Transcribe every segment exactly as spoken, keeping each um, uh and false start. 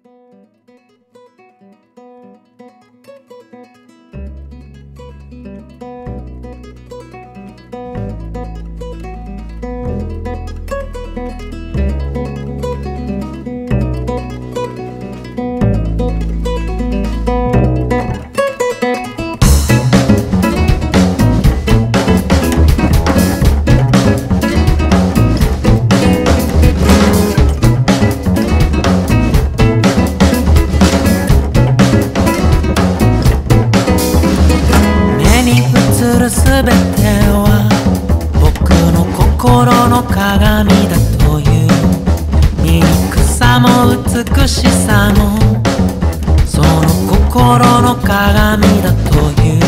すべては僕の心の鏡だという醜さも美しさもその心の鏡だという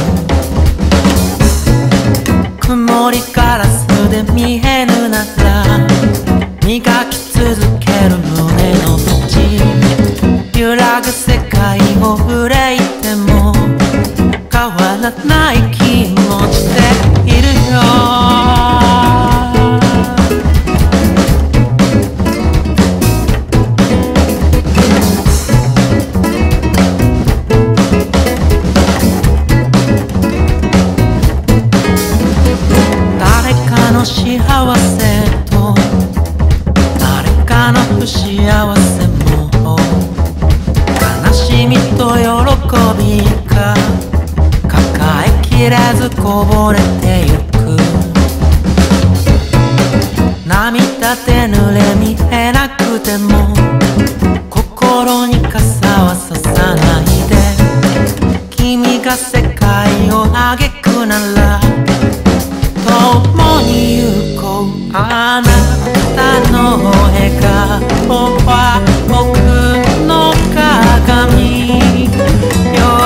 曇りガラスで見えぬなら磨き続ける胸の内揺らぐ世界を憂いても変わらない気持ちでいるよ誰かの幸せと誰かの不幸せも悲しみと喜びが抱えきれずこぼれてゆく涙で濡れ見えなくても心に傘はささないで君が世界を嘆くなら共に行こうあなたの笑顔は僕の鏡よ